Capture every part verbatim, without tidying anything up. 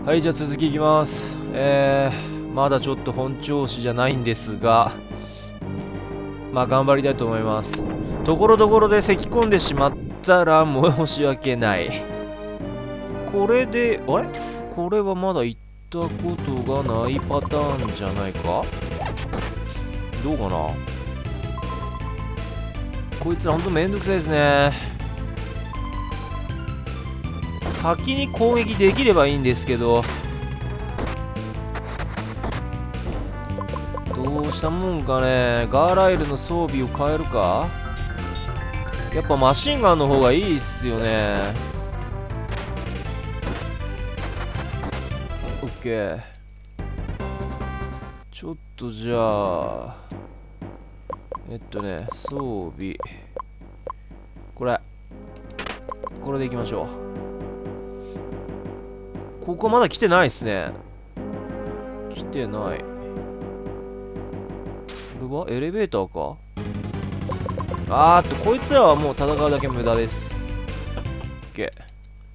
はい、じゃあ続きいきます。えー、まだちょっと本調子じゃないんですが、まあ頑張りたいと思います。ところどころで咳き込んでしまったら申し訳ない。これで、あれこれはまだ行ったことがないパターンじゃないか。どうかな。こいつらほんとめんどくさいですね。先に攻撃できればいいんですけど、どうしたもんかね。ガーライルの装備を変えるか。やっぱマシンガンの方がいいっすよね。オッケー。ちょっとじゃあえっとね装備これこれでいきましょう。ここまだ来てないっすね。来てない。これはエレベーターか。あーっとこいつらはもう戦うだけ無駄です。オッケー。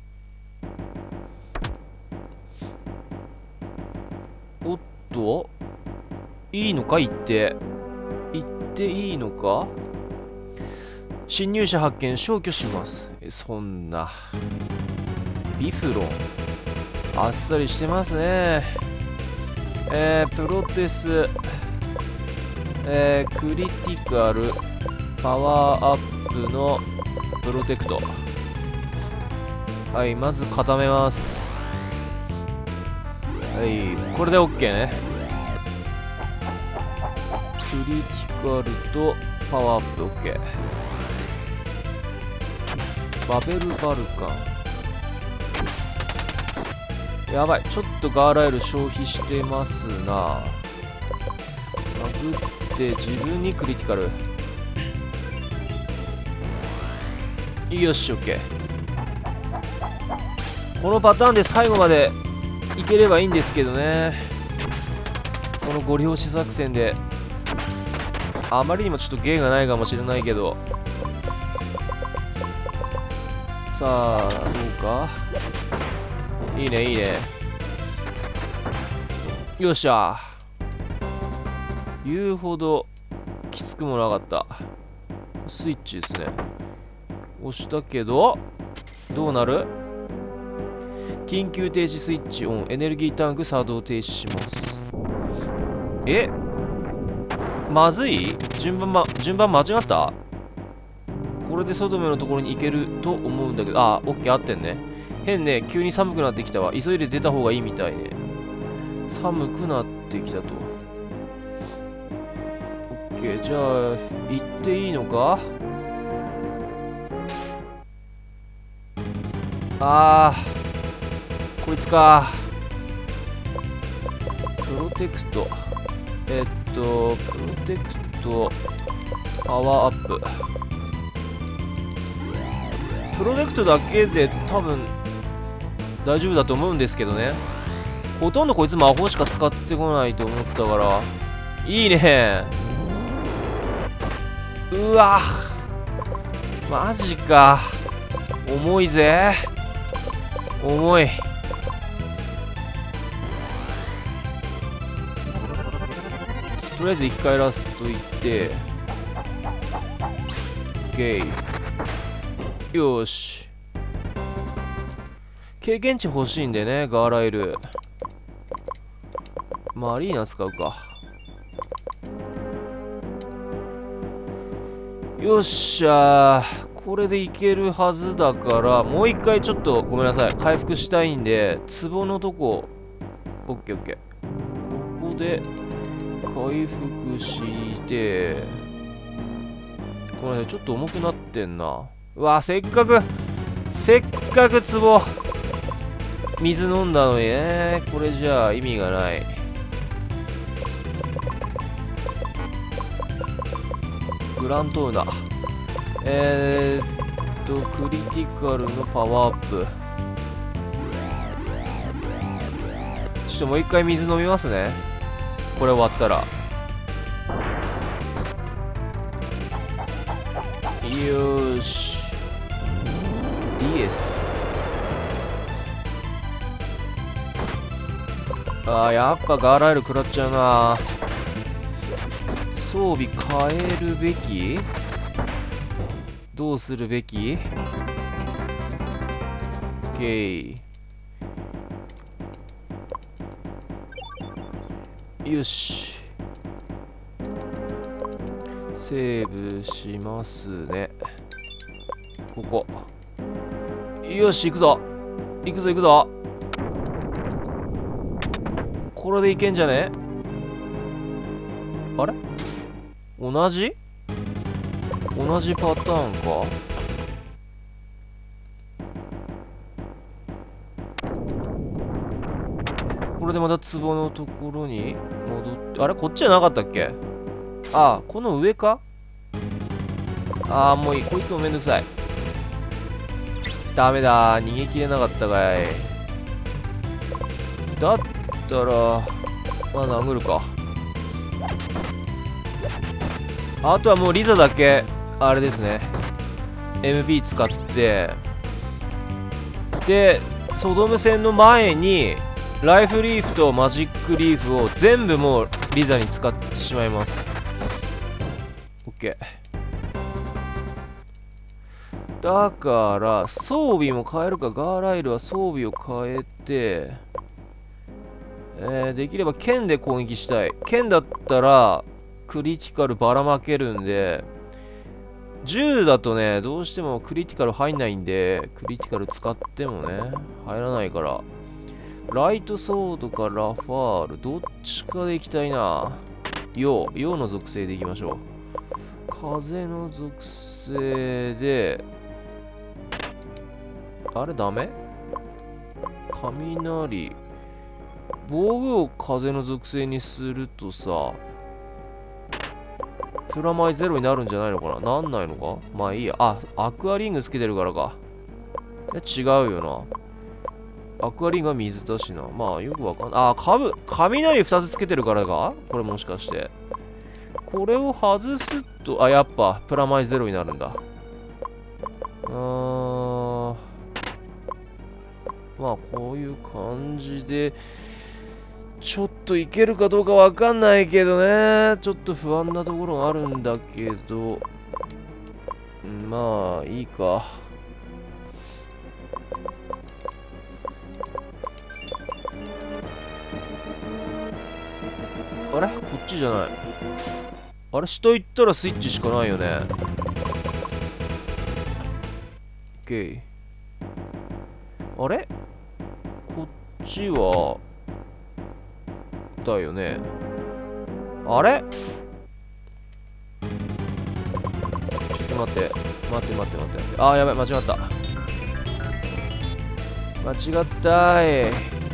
おっといいのか。行って行っていいのか。侵入者発見消去します。えそんなビフロンあっさりしてますね。えー、プロテス、えー、クリティカルパワーアップのプロテクト。はい、まず固めます。はい、これで OK ね。クリティカルとパワーアップ OK。バベルバルカンやばい。ちょっとガーライル消費してますな。殴って自分にクリティカル。よし OK。 このパターンで最後までいければいいんですけどね。このご利用し作戦であまりにもちょっと芸がないかもしれないけど、さあどうか。いいねいいね。よっしゃ。言うほどきつくもなかった。スイッチですね。押したけどどうなる。緊急停止スイッチオン。エネルギータンク作動停止します。えまずい。順番、ま、順番間違った。これで外目のところに行けると思うんだけど、あ、オッケー合ってんね。変ね、急に寒くなってきたわ。急いで出た方がいいみたいね。寒くなってきたと。オッケー、じゃあ行っていいのか。あーこいつか。プロテクトえっとプロテクトパワーアップ。プロテクトだけで多分大丈夫だと思うんですけどね。ほとんどこいつ魔法しか使ってこないと思ったから。いいね。うわマジか。重いぜ。重い。とりあえず生き返らすといて OK。 よーし。経験値欲しいんでね。ガーライルマリーナ使うか。よっしゃー。これでいけるはずだから、もう一回ちょっとごめんなさい回復したいんで、壺のとこ オーケーオーケー。 ここで回復して、ごめんなさいちょっと重くなってんな。うわせっかくせっかく壺水飲んだのにね。これじゃあ意味がない。グラントーナえーっとクリティカルのパワーアップ。ちょっともう一回水飲みますね。これ終わったら。よーし ディーエスあー、やっぱガーライル食らっちゃうな。装備変えるべき？どうするべき？ OK。 よし、セーブしますね。ここ。よし、行くぞ行くぞ行くぞ。これでいけんじゃね？あれ？同じ同じパターンか？これでまた壺のところに戻って、あれこっちじゃなかったっけ？ああ、この上か？ああ、もういい。こいつもめんどくさい。ダメだ。逃げきれなかったかい。だったら、まあ殴るか。あとはもうリザだけ、あれですね。エムピー 使って、で、ソドム戦の前に、ライフリーフとマジックリーフを全部もうリザに使ってしまいます。OK。だから装備も変えるか。ガーライルは装備を変えて、えー、できれば剣で攻撃したい。剣だったらクリティカルばらまけるんで、銃だとねどうしてもクリティカル入んないんで、クリティカル使ってもね入らないから、ライトソードかラファールどっちかでいきたいな。陽陽の属性でいきましょう。風の属性で、あれダメ？雷。防具を風の属性にするとさ、プラマイゼロになるんじゃないのかな？なんないのか？まあいいや。あ、アクアリングつけてるからか。違うよな。アクアリングは水だしな。まあよくわかんない。あ、かぶ、雷ふたつつけてるからか？これもしかして。これを外すと、あ、やっぱプラマイゼロになるんだ。あー。まあこういう感じでちょっといけるかどうかわかんないけどね、ちょっと不安なところあるんだけど、まあいいか。あれこっちじゃない。あれ下行ったらスイッチしかないよね。 OK。 あれこっちはだよね。あれちょっと待って待って待って待って待って。あーやばい、間違った。間違ったい。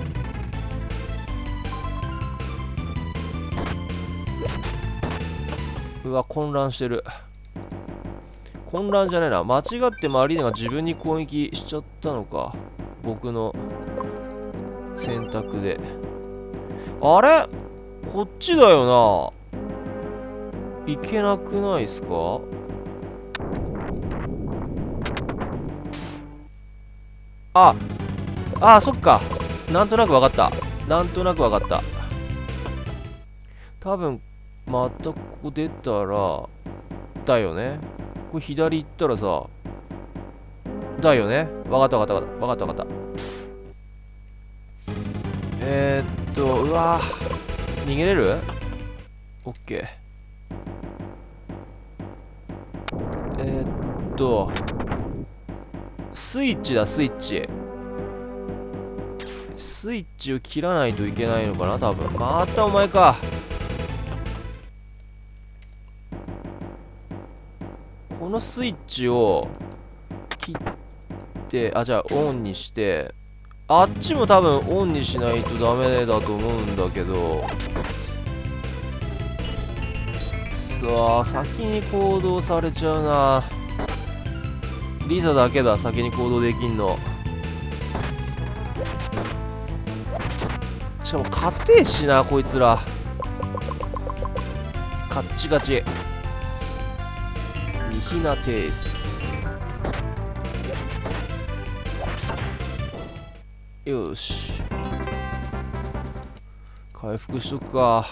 うわ混乱してる。混乱じゃないな、間違ってマリーナが自分に攻撃しちゃったのか、僕の選択で。あれこっちだよな。いけなくないっすか？ああ、そっか。なんとなくわかった。なんとなくわかった。多分またここ出たらだよね。これ左行ったらさだよね。わかったわかったわかったわかった。えー、っとうわー逃げれる？オッケー。えー、っとスイッチだ、スイッチ。スイッチを切らないといけないのかな多分。またお前か。このスイッチを切って、あ、じゃあオンにして、あっちも多分オンにしないとダメだと思うんだけど、さあ先に行動されちゃうな。リザだけだ先に行動できんの。しかも硬えしなこいつら。カッチカチ。ミヒナテース。よし。 回復しとくか。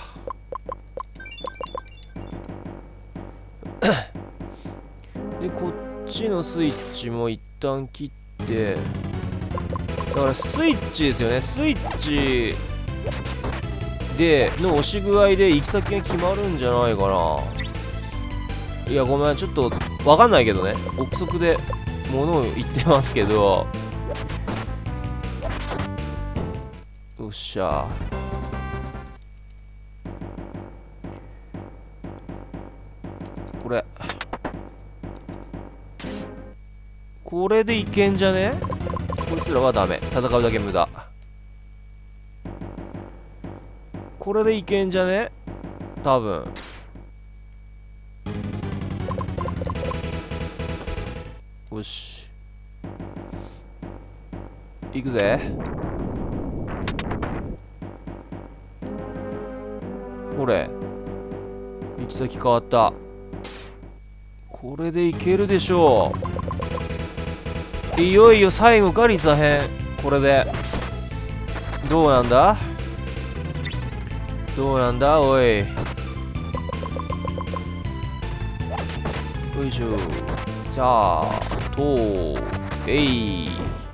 でこっちのスイッチも一旦切って、だからスイッチですよね。スイッチでの押し具合で行き先が決まるんじゃないかな。いやごめん、ちょっとわかんないけどね、憶測で物を言ってますけど。よっしゃ。これこれでいけんじゃね。こいつらはダメ、戦うだけ無駄。これでいけんじゃね多分。よし行くぜ。ほれ行き先変わった。これでいけるでしょう。いよいよ最後かリザ編。これでどうなんだどうなんだおい。よいしょ。じゃあとえい。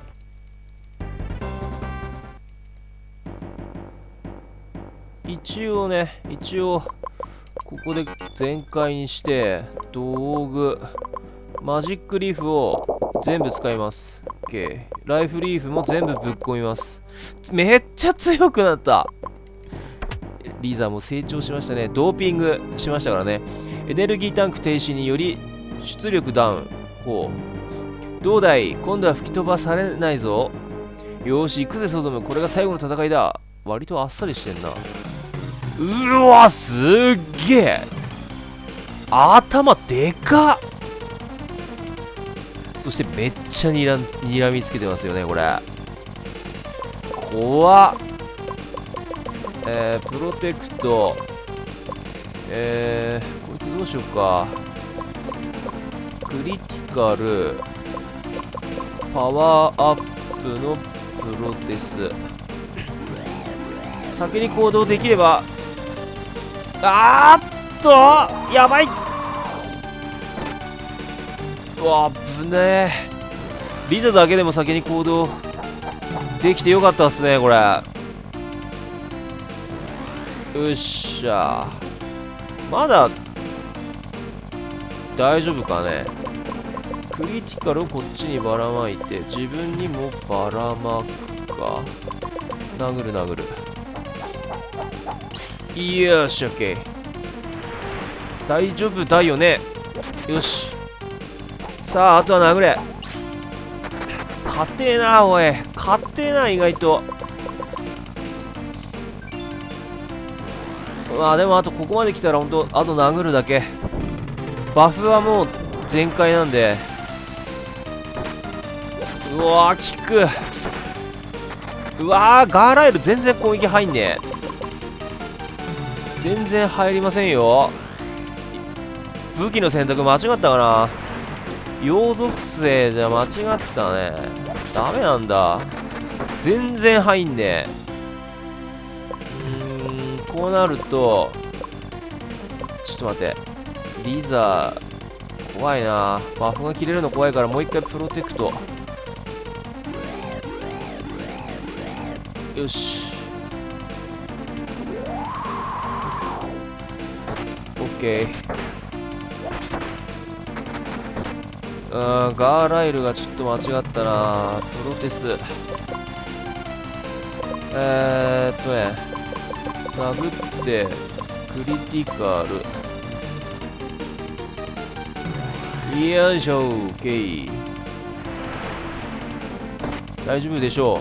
一応ね、一応ここで全開にして道具マジックリーフを全部使います。 OK。 ライフリーフも全部ぶっ込みます。めっちゃ強くなった。リザも成長しましたね。ドーピングしましたからね。エネルギータンク停止により出力ダウン。ほう、どうだい、今度は吹き飛ばされないぞ。よーし行くぜソドム、これが最後の戦いだ。割とあっさりしてんな。うわすっげえ頭でかっ。そしてめっちゃにらにらみつけてますよねこれ。怖っ。えー、プロテクト、えー、こいつどうしようか。クリティカルパワーアップのプロテス、先に行動できれば。あーっとやばい。うわ危ねえ。リザだけでも先に行動できてよかったっすねこれ。よっしゃ。まだ大丈夫かね。クリティカルをこっちにばらまいて自分にもばらまくか。殴る殴る。よし OK。 大丈夫だよね。よしさああとは殴れ。硬えなおい、硬えな意外と。まあでもあとここまで来たらほんとあと殴るだけ。バフはもう全開なんで。うわー効く。うわーガーライル全然攻撃入んねえ。全然入りませんよ。武器の選択間違ったかな。陽属性じゃ間違ってたね。ダメなんだ。全然入んねえ。うーんこうなるとちょっと待って、リザー怖いな。バフが切れるの怖いからもう一回プロテクト。よし OK。 うん、ガーライルがちょっと間違ったな。プロテスえーっとね殴ってクリティカル。よいしょ OK。 大丈夫でしょう。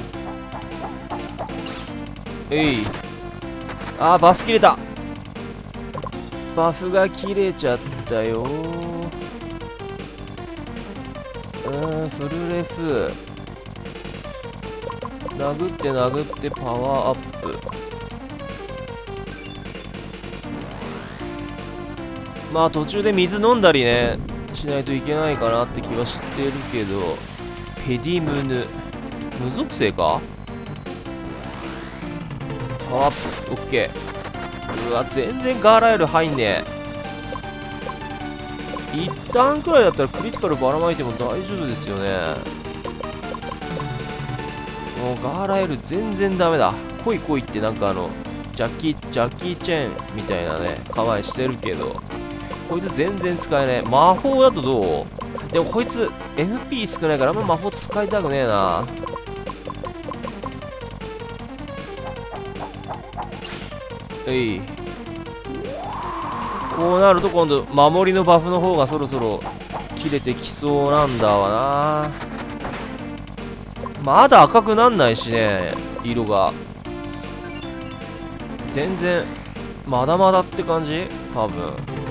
えい。あーバフ切れた。バフが切れちゃったよ。うんフルレフ殴って殴ってパワーアップ。まあ途中で水飲んだりねしないといけないかなって気はしてるけど。ペディムヌ無属性か。 パワーアップ。オッケー。うわ、全然ガーライル入んねえ。一旦くらいだったらクリティカルばらまいても大丈夫ですよね。もうガーライル全然ダメだ。来い来いってなんかあの、ジャッキー、ジャッキーチェーンみたいなね、構えしてるけど、こいつ全然使えねえ。魔法だとどう？でもこいつ エムピー 少ないからあんま魔法使いたくねえな。えい。こうなると今度守りのバフの方がそろそろ切れてきそうなんだわな。まだ赤くなんないしね、色が。全然まだまだって感じ多分。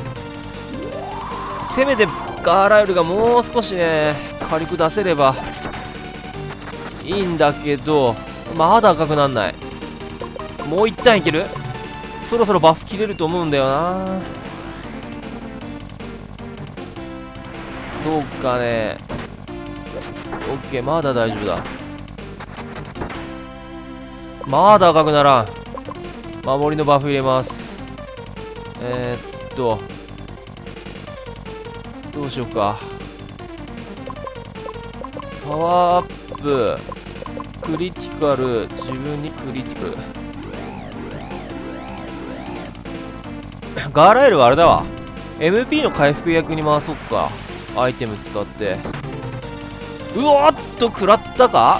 せめてガーライルがもう少しね火力出せればいいんだけど、まだ赤くなんない。もう一旦いける？そろそろバフ切れると思うんだよな。どうかね。オッケー、まだ大丈夫だ。まだ赤くならん。守りのバフ入れます。えー、っとどうしようか。パワーアップ、クリティカル、自分にクリティカル。ガーライルはあれだわ。エムピー の回復役に回そっか。アイテム使って。うおっと、食らったか？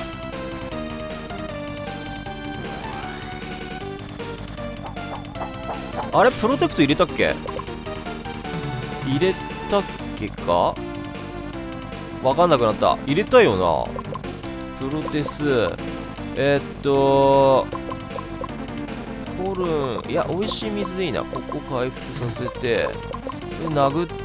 あれプロテクト入れたっけ？入れたっけか？わかんなくなった。入れたよな。プロテス。えー、っとホルン、いや、美味しい水でいいな。ここ回復させて、で殴って、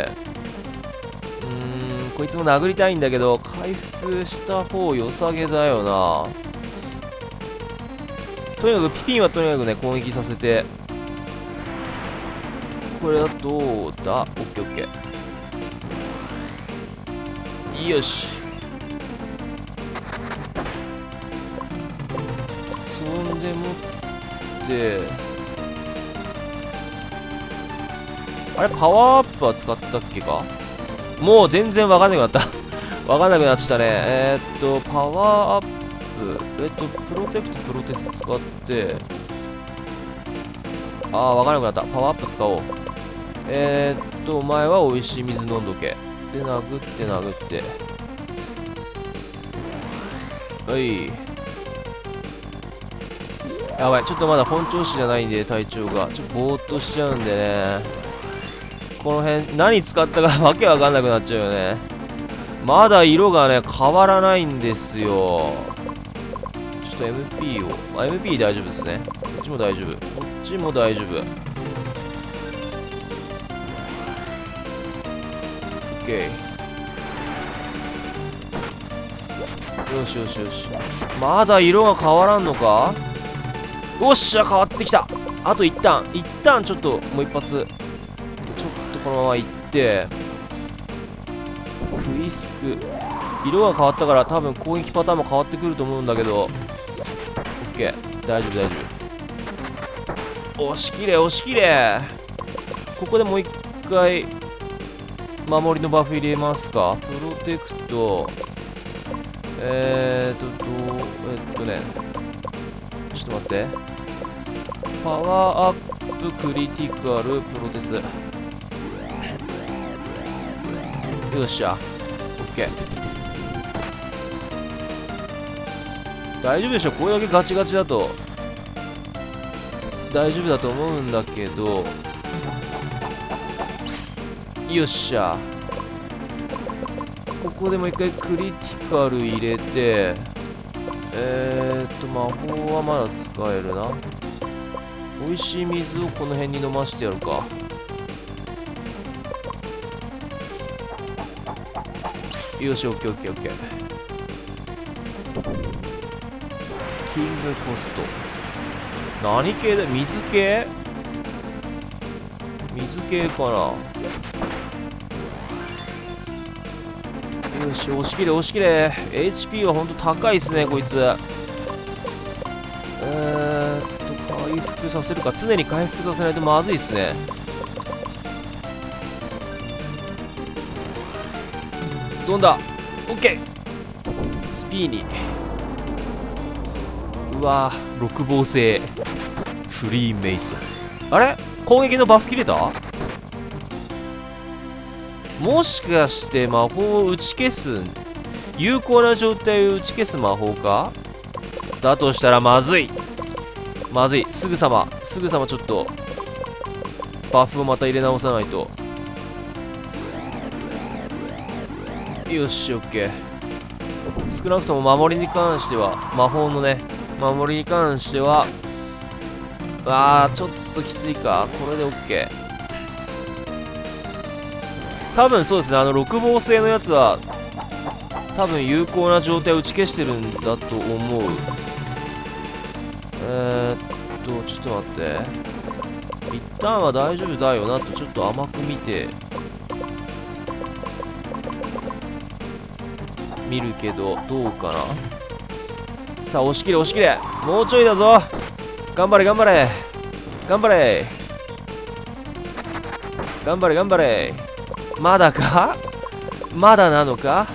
うーん、こいつも殴りたいんだけど、回復した方良さげだよな。とにかくピピンはとにかくね、攻撃させて。これはどうだ？オッケーオッケー。よし。そんでもって、あれパワーアップは使ったっけか？もう全然わかんなくなった。わかんなくなっちゃったね。えー、っと、パワーアップ、えー、っと、プロテクト、プロテス使って、ああ、わからなくなった。パワーアップ使おう。えー、っと、お前は美味しい水飲んどけ。で、殴って殴って。はい。やばい、ちょっとまだ本調子じゃないんで、体調が。ちょっとぼーっとしちゃうんでね。この辺、何使ったかわけわかんなくなっちゃうよね。まだ色がね、変わらないんですよ。ちょっと エムピー を。あ、エムピー 大丈夫ですね。こっちも大丈夫。こっちも大丈夫。OK。よしよしよし。まだ色が変わらんのか？おっしゃ、変わってきた。あと一旦、一旦ちょっともう一発。ちょっとこのままいって、クイスク。色が変わったから多分攻撃パターンも変わってくると思うんだけど、OK。大丈夫大丈夫。押し切れ押し切れ。ここでもう一回、守りのバフ入れますか。プロテクト。えーと、どう、えっとね。ちょっと待って。パワーアップ、クリティカル、プロテス。よっしゃ。オッケー。大丈夫でしょ。これだけガチガチだと。大丈夫だと思うんだけど。よっしゃ。ここでもう一回クリティカル入れて、えーっと、魔法はまだ使えるな。美味しい水をこの辺に飲ましてやるか。よし、オッケーオッケーオッケー。キングコスト。何系だ？水系？水系かな。よし、押し切れ押し切れ。 エイチピー はほんと高いっすねこいつ。えーっと回復させるか。常に回復させないとまずいっすね。飛んだ。オッケー。スピーに。うわー、六芒星フリーメイソン。あれ、攻撃のバフ切れた？もしかして魔法を打ち消す、有効な状態を打ち消す魔法か？だとしたらまずい。まずい。すぐさま、すぐさまちょっと、バフをまた入れ直さないと。よし、オッケー。少なくとも守りに関しては、魔法のね、守りに関しては、あー、ちょっときついか。これでオッケー。多分そうですね、あの六芒星のやつは、多分有効な状態を打ち消してるんだと思う。えー、っと、ちょっと待って。一旦は大丈夫だよなと、ちょっと甘く見て、見るけど、どうかな。さあ、押し切れ、押し切れ。もうちょいだぞ。頑張れ、頑張れ。頑張れ。頑張れ、頑張れ。まだか？まだなのか？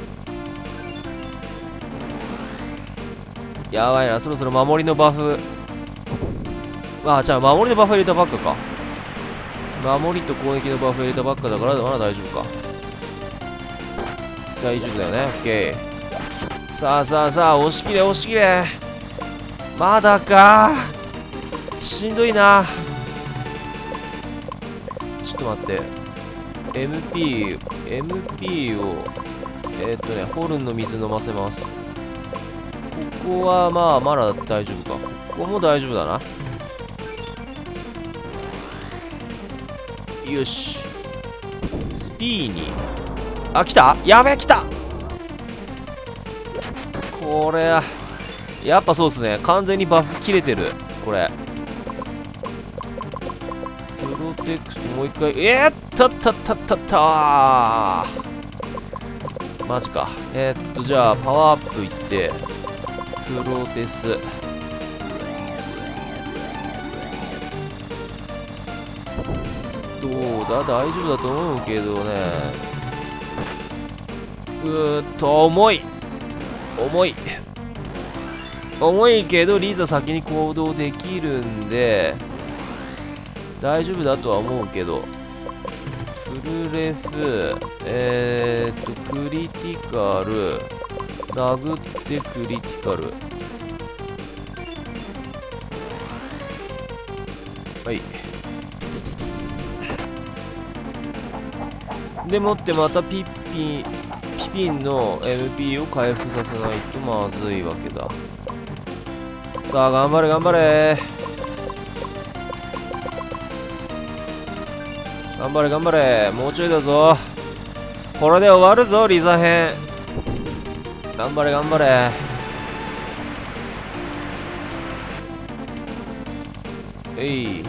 やばいな、そろそろ守りのバフ。あ、じゃあ守りのバフ入れたばっかか。守りと攻撃のバフ入れたばっかだからまだ大丈夫か。大丈夫だよね。オッケー。さあさあさあ、押し切れ押し切れ。まだか。しんどいな。ちょっと待って。エムピー、エムピー を、えー、っとね、ホルンの水飲ませます。ここはまあ、まだ大丈夫か。ここも大丈夫だな。よし。スピーに。あ、来た？やべえ、来た！これ、やっぱそうっすね。完全にバフ切れてる。これ。プロテクト、もう一回。えー、ったったったったったー。マジか。えー、っと、じゃあ、パワーアップいって、プロテス。どうだ？大丈夫だと思うけどね。うーっと、重い。重い。重いけど、リザ先に行動できるんで、大丈夫だとは思うけど、フルレフ、えーっと、クリティカル、殴ってクリティカル。はい。でもってまたピッピン、ピピンの エムピー を回復させないとまずいわけだ。さあ、頑張れ、頑張れ。頑張れ、頑張れ。もうちょいだぞ。これで終わるぞ、リザ編。頑張れ、頑張れ。えい。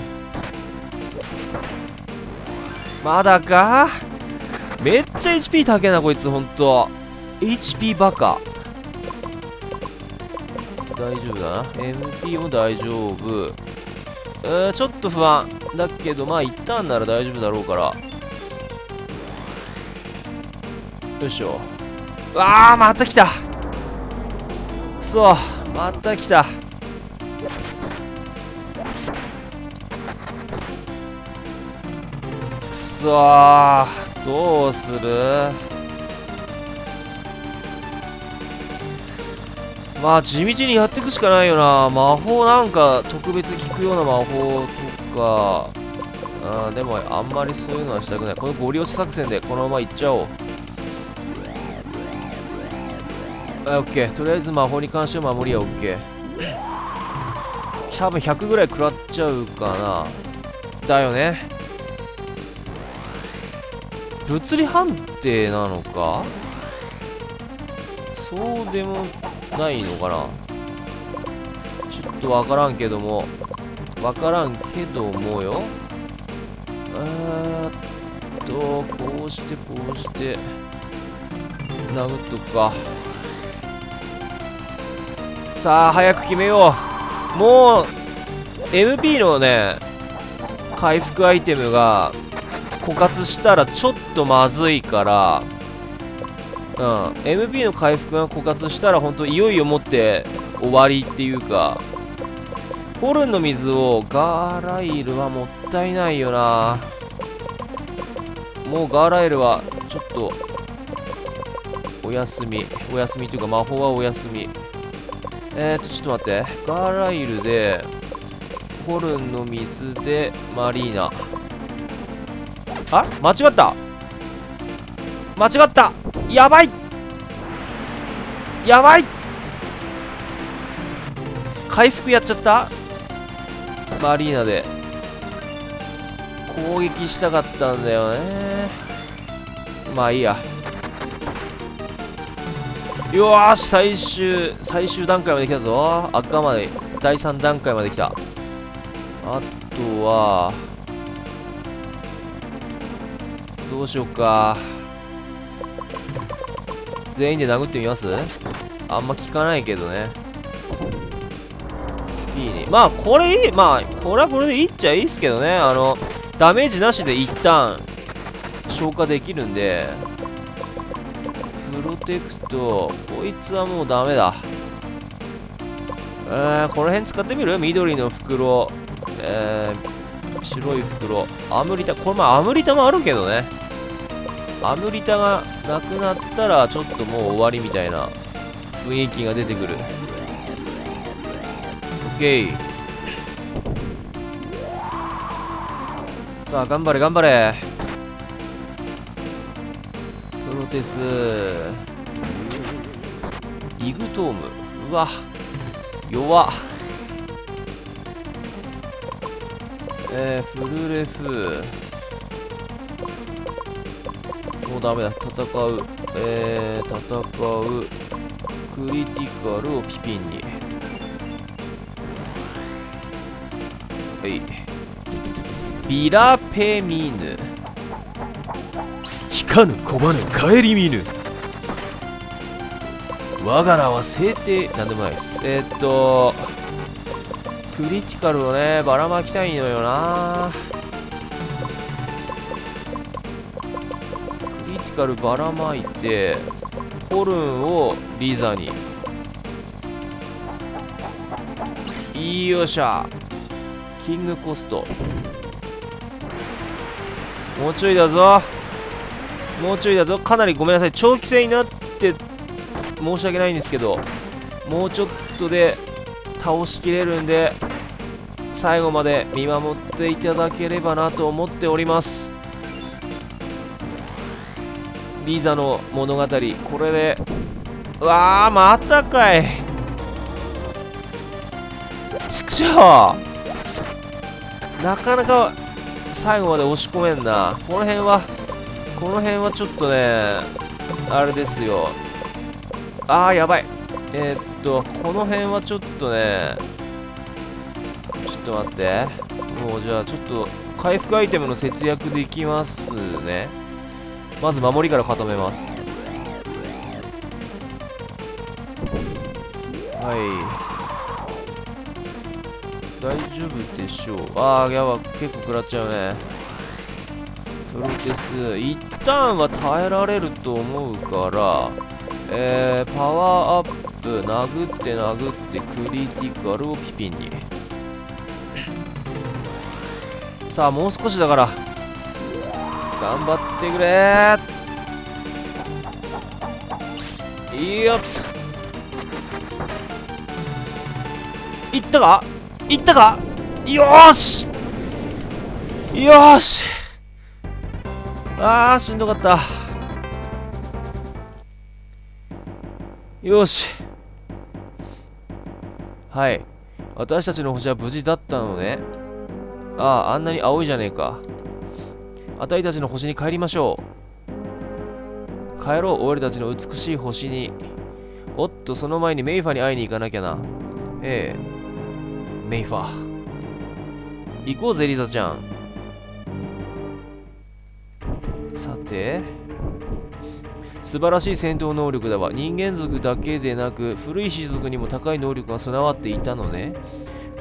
まだか？めっちゃ エイチピー 高えな、こいつ、ほんと。エイチピー バカ。大丈夫だな。エムピー も大丈夫。えー、ちょっと不安。だけど、まあ、一旦なら大丈夫だろうから。よいしょ。うわー、また来た。くそ、また来た。くそー、どうする？まあ地道にやっていくしかないよな。魔法なんか特別効くような魔法とか、あでもあんまりそういうのはしたくない。このゴリ押し作戦でこのままいっちゃおう。あ、オッケー。とりあえず魔法に関しては守りはオッケー。多分ひゃくぐらい食らっちゃうかな。だよね。物理判定なのか？そうでもないのかな。ちょっとわからんけども、わからんけどもよ。えーっと、こうしてこうして殴っとくか。さあ早く決めよう。もうエムピー のね回復アイテムが枯渇したらちょっとまずいから、うん、エムピー の回復が枯渇したらほんといよいよもって終わりっていうか、ホルンの水をガーライルはもったいないよな。もうガーライルはちょっとお休みお休みというか魔法はお休み。えーとちょっと待って、ガーライルでホルンの水でマリーナ、あ間違った間違った、やばいやばい、回復やっちゃった。マリーナで攻撃したかったんだよね。まあいいや。よーし、最終最終段階まで来たぞ。赤までだいさん段階まで来た。あとはどうしようか。全員で殴ってみます？あんま効かないけどね。スピーにまあこれいい、まあこれはこれでいいっちゃいいっすけどね。あのダメージなしで一旦消化できるんで。プロテクト、こいつはもうダメだ。えー、この辺使ってみる？緑の袋、えー、白い袋、アムリタ、これまあアムリタもあるけどね。アムリタがなくなったらちょっともう終わりみたいな雰囲気が出てくる。オッケー。さあ頑張れ頑張れ。プロテス、イグトーム、うわ弱っ。えー、フルレフ、もうダメだ。戦う、えー、戦うクリティカルをピピンに。はい、ビラペミヌ、引かぬ拒まぬ顧みぬ、我が名は聖帝、なんでもないです。えー、っとクリティカルをねばらまきたいのよな。クリティカルばらまいてホルンをリザに。よっしゃ、キングコスト、もうちょいだぞもうちょいだぞ。かなりごめんなさい、長期戦になって申し訳ないんですけど、もうちょっとで倒しきれるんで最後まで見守っていただければなと思っております。リザの物語、これで、うわーまたかい、ちくしょう、なかなか最後まで押し込めんな。この辺はこの辺はちょっとねあれですよ。あーやばい。えー、っとこの辺はちょっとね、ちょっと待って、もうじゃあちょっと回復アイテムの節約できますね。まず守りから固めます。はい、大丈夫でしょう。ああやば、結構食らっちゃうね。プロテス一旦は耐えられると思うから、えー、パワーアップ、殴って殴ってクリティカルをピピンに。さあもう少しだから頑張ってくれー。よっといったかいったか、よーしよーし、あーしんどかった。よし、はい、私たちの星は無事だったのね。ああ、あんなに青いじゃねえか。あたいたちの星に帰りましょう。帰ろう、俺たちの美しい星に。おっと、その前にメイファに会いに行かなきゃな。ええ、メイファ行こうぜリザちゃん。さて、素晴らしい戦闘能力だわ。人間族だけでなく古い種族にも高い能力が備わっていたのね。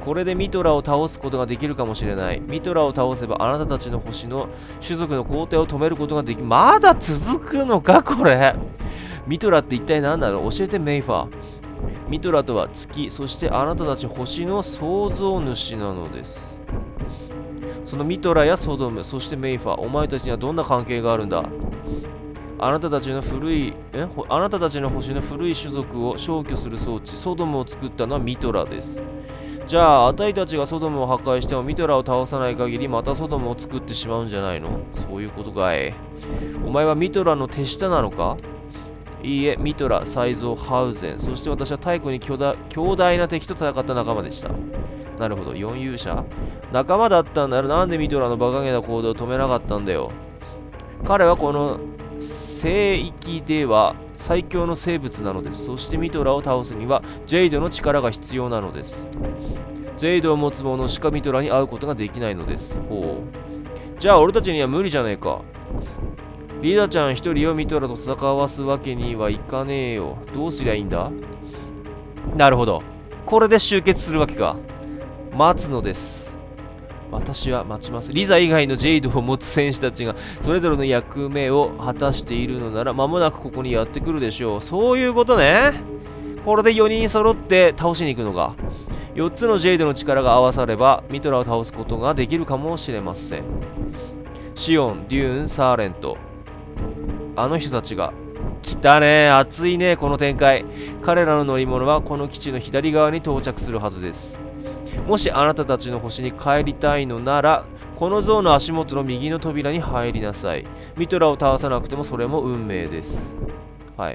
これでミトラを倒すことができるかもしれない。ミトラを倒せばあなたたちの星の種族の皇帝を止めることができる。まだ続くのかこれ。ミトラって一体何なの？教えてメイファー。ミトラとは月、そしてあなたたち星の創造主なのです。そのミトラやソドム、そしてメイファー、お前たちにはどんな関係があるんだ？あなたたちの古い、えあなたたちの星の古い種族を消去する装置、ソドムを作ったのはミトラです。じゃあ、あたいたちがソドムを破壊してもミトラを倒さない限りまたソドムを作ってしまうんじゃないの？そういうことかい。お前はミトラの手下なのか？いいえ、ミトラ、サイゾー、ハウゼン、そして私は太古に巨大、強大な敵と戦った仲間でした。なるほど、四勇者？仲間だったんだろ。なんでミトラの馬鹿げな行動を止めなかったんだよ。彼はこの聖域では最強の生物なのです。そしてミトラを倒すにはジェイドの力が必要なのです。ジェイドを持つ者しかミトラに会うことができないのです。ほう。じゃあ俺たちには無理じゃねえか。リーダちゃん一人をミトラと戦わすわけにはいかねえよ。どうすりゃいいんだ？なるほど。これで集結するわけか。待つのです。私は待ちます。リザ以外のジェイドを持つ戦士たちがそれぞれの役目を果たしているのなら間もなくここにやってくるでしょう。そういうことね。これでよにん揃って倒しに行くのか。よっつのジェイドの力が合わさればミトラを倒すことができるかもしれません。シオン、デューン、サーレント、あの人たちが来たね。熱いねこの展開。彼らの乗り物はこの基地の左側に到着するはずです。もしあなたたちの星に帰りたいのならこの像の足元の右の扉に入りなさい。ミトラを倒さなくてもそれも運命です。はい。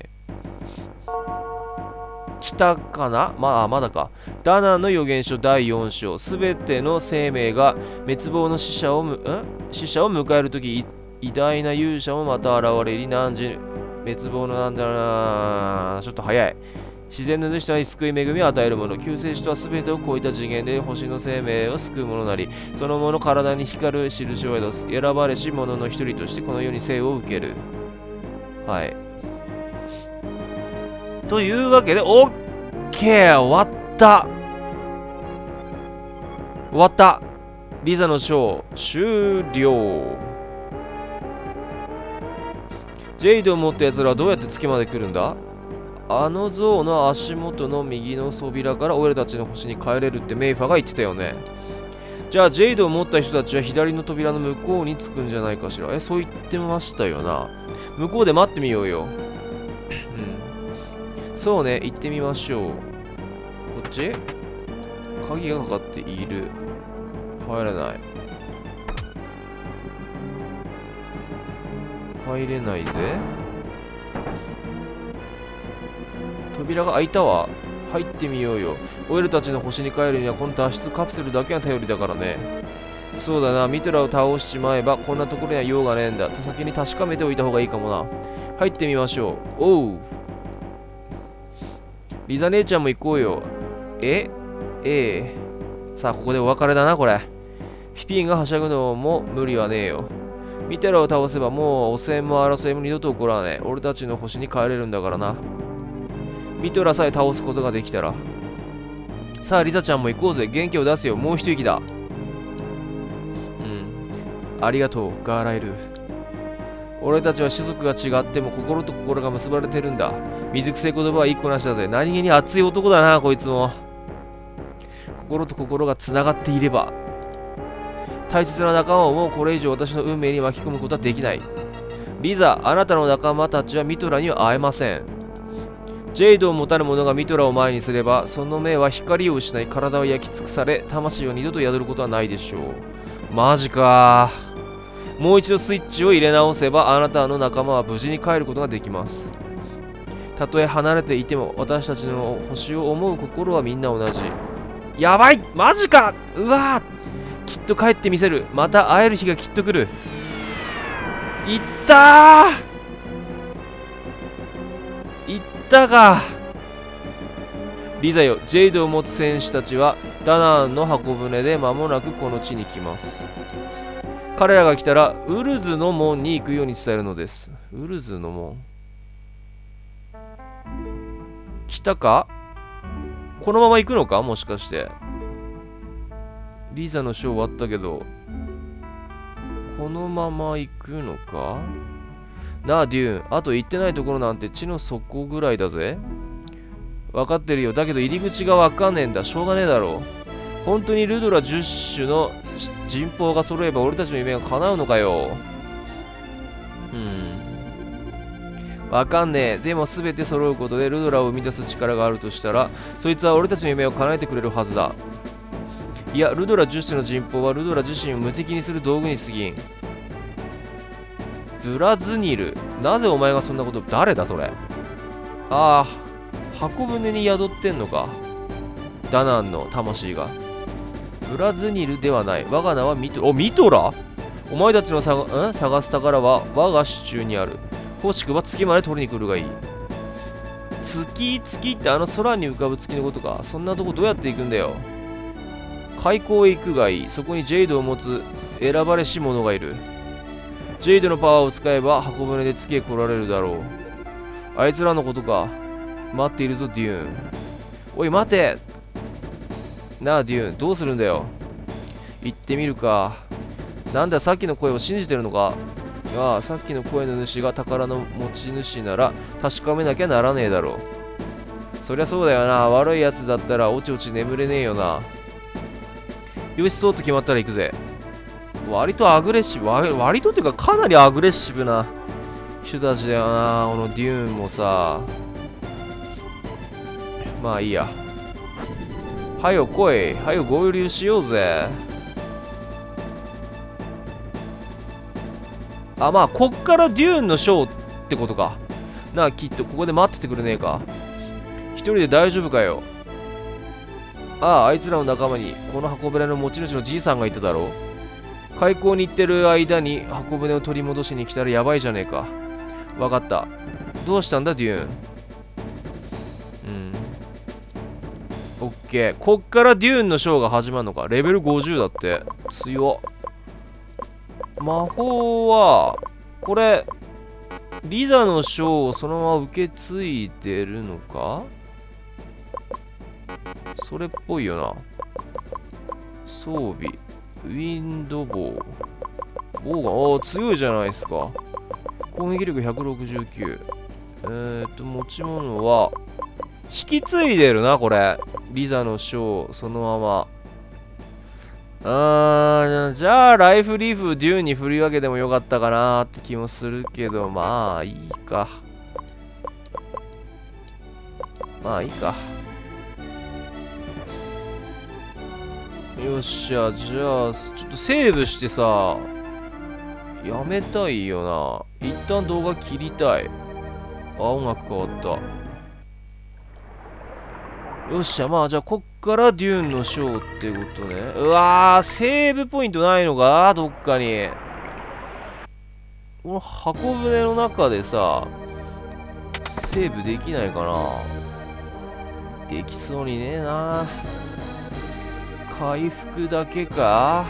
来たかな。まあまだか。ダナンの預言書だいよん章。すべての生命が滅亡の死者をむん死者を迎えるとき偉大な勇者もまた現れり、汝滅亡のなんだろうな、ちょっと早い。自然の主とは救い恵みを与えるもの。救世主とは全てを超えた次元で星の生命を救うものなり、そのもの体に光る印を宿す。選ばれし者の一人としてこの世に生を受ける。はい。というわけで、オッケー、終わった。終わった。リザのショー終了。ジェイドを持った奴らはどうやって月まで来るんだ？あの像の足元の右の扉から俺たちの星に帰れるってメイファが言ってたよね。じゃあジェイドを持った人たちは左の扉の向こうに着くんじゃないかしら。え、そう言ってましたよな。向こうで待ってみようよ。うん。そうね、行ってみましょう。こっち？鍵がかかっている。入れない。入れないぜ。扉が開いたわ。入ってみようよ。オイルたちの星に帰るにはこの脱出カプセルだけが頼りだからね。そうだな、ミトラを倒しちまえばこんなところには用がねえんだ。先に確かめておいた方がいいかもな。入ってみましょう。おう。リザ姉ちゃんも行こうよ。えええ。さあ、ここでお別れだな、これ。ピピンがはしゃぐのも無理はねえよ。ミトラを倒せばもう汚染も争いも二度と起こらねえ。俺たちの星に帰れるんだからな。ミトラさえ倒すことができたら。さあリザちゃんも行こうぜ。元気を出すよ。もう一息だ。うんありがとうガーライル。俺たちは種族が違っても心と心が結ばれてるんだ。水くせえ言葉は一個なしだぜ。何気に熱い男だなこいつも。心と心がつながっていれば大切な仲間をもうこれ以上私の運命に巻き込むことはできない。リザ、あなたの仲間たちはミトラには会えません。ジェイドを持たぬ者がミトラを前にすれば、その目は光を失い、体は焼き尽くされ、魂を二度と宿ることはないでしょう。マジかー。もう一度スイッチを入れ直せば、あなたの仲間は無事に帰ることができます。たとえ離れていても、私たちの星を思う心はみんな同じ。やばいマジかうわーきっと帰ってみせる。また会える日がきっと来る。いったーいったか。リザよ、ジェイドを持つ戦士たちはダナンの箱舟で間もなくこの地に来ます。彼らが来たらウルズの門に行くように伝えるのです。ウルズの門来たか。このまま行くのかもしかして。 リザのショー終わったけど、このまま行くのかなあ、デューン。あと行ってないところなんて地の底ぐらいだぜ。分かってるよ。だけど入り口が分かんねえんだ。しょうがねえだろう。本当にルドラじゅっ種の人宝が揃えば俺たちの夢が叶うのかよ。うん。わかんねえ。でも全て揃うことでルドラを生み出す力があるとしたら、そいつは俺たちの夢を叶えてくれるはずだ。いや、ルドラじゅっ種の人宝はルドラ自身を無敵にする道具に過ぎん。ブラズニル。なぜお前がそんなこと。誰だそれ。ああ、箱舟に宿ってんのか。ダナンの魂が。ブラズニルではない。我が名はミトラ。お、ミトラ。お前たちのさが、ん探す宝は我が手中にある。欲しくば月まで取りに来るがいい。月月ってあの空に浮かぶ月のことか。そんなとこどうやって行くんだよ。海溝へ行くがいい。そこにジェイドを持つ選ばれし者がいる。ジェイドのパワーを使えば箱舟で月へ来られるだろう。あいつらのことか。待っているぞ、デューン。おい、待て。なあ、デューン。どうするんだよ。行ってみるか。なんだ、さっきの声を信じてるのか。ああ、さっきの声の主が宝の持ち主なら確かめなきゃならねえだろう。そりゃそうだよな。悪いやつだったらおちおち眠れねえよな。よし、そうと決まったら行くぜ。割とアグレッシブ、割、割とっていうかかなりアグレッシブな人たちだよな。このデューンもさ。まあいいや。はよ来い。はよ合流しようぜ。あ、まあこっからデューンのショーってことかなあ。きっとここで待っててくれねえか。一人で大丈夫かよ。ああ、あいつらの仲間にこの箱舟の持ち主のじいさんがいただろう。海溝に行ってる間に箱舟を取り戻しに来たらやばいじゃねえか。わかった。どうしたんだデューン。うん。オッケー。こっからデューンのショーが始まるのか。レベルごじゅうだって。強っ。魔法はこれリザのショーをそのまま受け継いでるのか。それっぽいよな。装備ウィンドボウ。ボウが、おー、強いじゃないですか。攻撃力ひゃくろくじゅうきゅう。えーっと、持ち物は、引き継いでるな、これ。リザのショー、そのまま。あー、じゃあ、ライフリーフ、デューンに振り分けてもよかったかなーって気もするけど、まあ、いいか。まあ、いいか。よっしゃ、じゃあ、ちょっとセーブしてさ、やめたいよな。一旦動画切りたい。あ、音楽変わった。よっしゃ、まあ、じゃあ、こっからデューンのショーってことね。うわー、セーブポイントないのかどっかに。この箱舟の中でさ、セーブできないかな。できそうにねえな。回復だけか。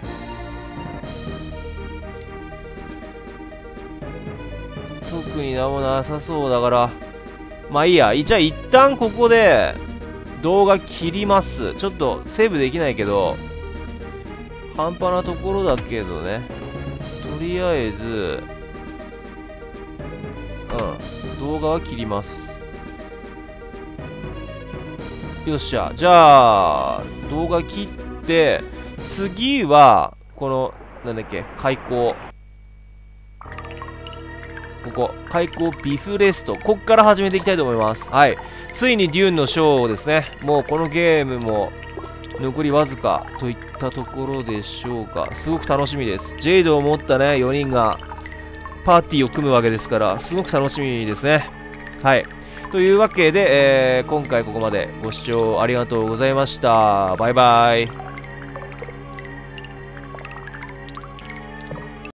特になんもなさそうだから、まあいいや。じゃあ一旦ここで動画切ります。ちょっとセーブできないけど半端なところだけどね。とりあえずうん動画は切ります。よっしゃ、じゃあ動画切って、次はこのなんだっけ、開口、ここ開口ビフレスト、こっから始めていきたいと思います。はい、ついにデューンのショーですね。もうこのゲームも残りわずかといったところでしょうか。すごく楽しみです。ジェイドを持ったねよにんがパーティーを組むわけですから、すごく楽しみですね。はい、というわけで、えー、今回ここまでご視聴ありがとうございました。バイバイ。